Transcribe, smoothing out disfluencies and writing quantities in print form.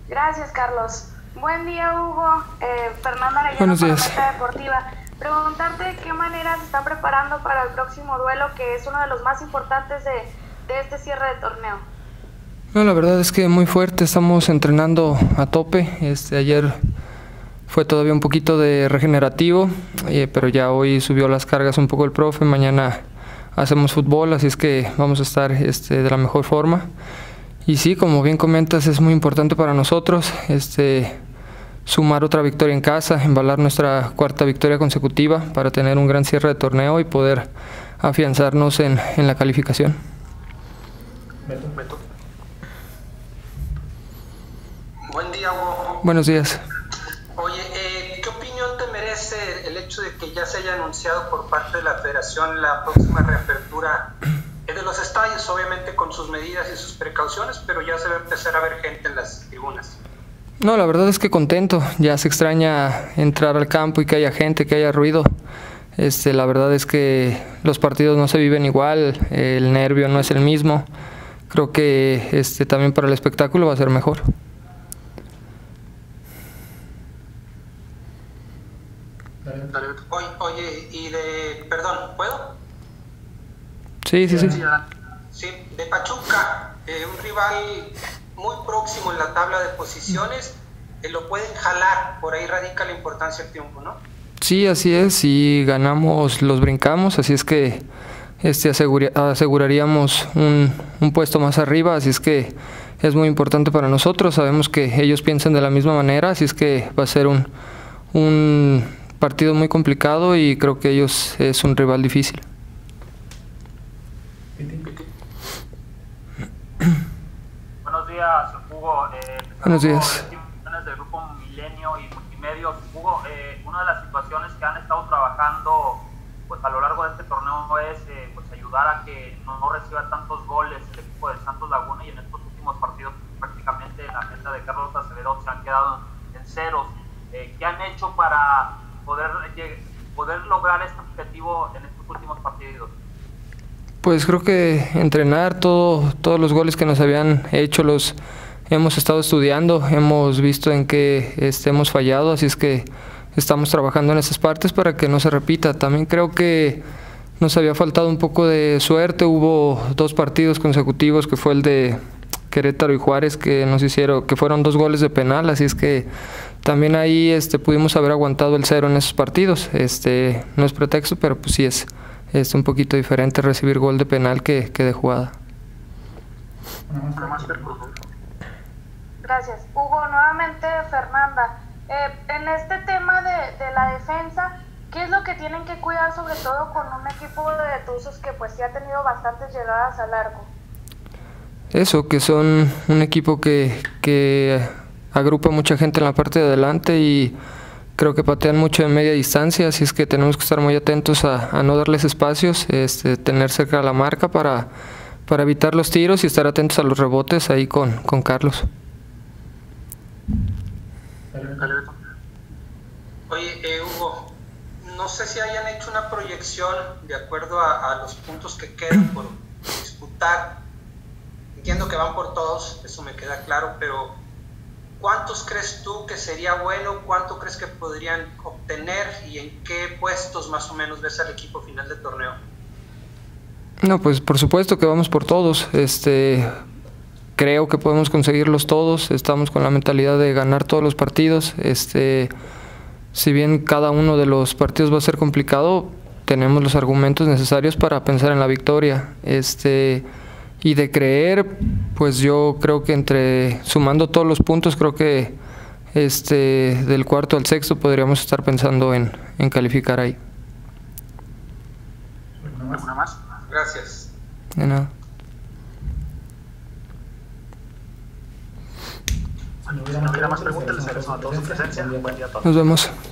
Gracias, Carlos. Buen día, Hugo. Fernanda Arellano, Buenos días. Meta Deportiva. Preguntarte de qué manera se están preparando para el próximo duelo, que es uno de los más importantes de este cierre de torneo. No, la verdad es que muy fuerte, estamos entrenando a tope. Ayer fue todavía un poquito de regenerativo, pero ya hoy subió las cargas un poco el profe. Mañana hacemos fútbol, así es que vamos a estar de la mejor forma. Y sí, como bien comentas, es muy importante para nosotros sumar otra victoria en casa, embalar nuestra cuarta victoria consecutiva para tener un gran cierre de torneo y poder afianzarnos en la calificación. Buen día, Hugo. Buenos días. Oye, ¿qué opinión te merece el hecho de que ya se haya anunciado por parte de la Federación la próxima reapertura de los estadios, obviamente con sus medidas y sus precauciones, pero ya se va a empezar a ver gente en las tribunas? No, la verdad es que contento, ya se extraña entrar al campo y que haya gente, que haya ruido. La verdad es que los partidos no se viven igual, el nervio no es el mismo. Creo que también para el espectáculo va a ser mejor. Oye, perdón, ¿puedo? Sí. Sí, de Pachuca, un rival muy próximo en la tabla de posiciones, lo pueden jalar, por ahí radica la importancia del triunfo, ¿no? Sí, así es, si ganamos los brincamos, así es que aseguraríamos un puesto más arriba, así es que es muy importante para nosotros. Sabemos que ellos piensan de la misma manera, así es que va a ser un partido muy complicado y creo que ellos es un rival difícil. Buenos días, Hugo. Buenos días. Del Grupo Milenio y Multimedios. Hugo, una de las situaciones que han estado trabajando pues a lo largo de este torneo es pues ayudar a que no reciba tantos goles el equipo del Santos Laguna, y en estos últimos partidos prácticamente en la meta de Carlos Acevedo se han quedado en ceros. ¿Qué han hecho para poder lograr este objetivo en estos últimos partidos? Pues creo que entrenar todos los goles que nos habían hecho los hemos estado estudiando, hemos visto en qué hemos fallado, así es que estamos trabajando en esas partes para que no se repita. También creo que nos había faltado un poco de suerte. Hubo 2 partidos consecutivos, que fue el de Querétaro y Juárez, que fueron 2 goles de penal, así es que también ahí pudimos haber aguantado el 0 en esos partidos. No es pretexto, pero pues sí es un poquito diferente recibir gol de penal que de jugada. Gracias. Hugo, nuevamente Fernanda. En este tema de la defensa, ¿qué es lo que tienen que cuidar, sobre todo con un equipo de Tuzos que pues sí ha tenido bastantes llegadas al arco? Eso, que son un equipo que agrupa mucha gente en la parte de adelante y creo que patean mucho en media distancia, así es que tenemos que estar muy atentos a no darles espacios, tener cerca la marca para evitar los tiros y estar atentos a los rebotes ahí con Carlos. Oye, Hugo, no sé si hayan hecho una proyección de acuerdo a los puntos que quedan por disputar. Entiendo que van por todos, eso me queda claro, pero ¿cuántos crees tú que sería bueno? ¿Cuánto crees que podrían obtener? ¿Y en qué puestos más o menos ves al equipo final del torneo? No, pues por supuesto que vamos por todos. Creo que podemos conseguirlos todos. Estamos con la mentalidad de ganar todos los partidos. Si bien cada uno de los partidos va a ser complicado, tenemos los argumentos necesarios para pensar en la victoria. Y de creer, pues yo creo que sumando todos los puntos, creo que del cuarto al sexto podríamos estar pensando en calificar ahí. ¿Alguna más? Gracias. De nada. Si no hubiera más preguntas, les agradecemos a todos su presencia. Buen día a todos. Nos vemos.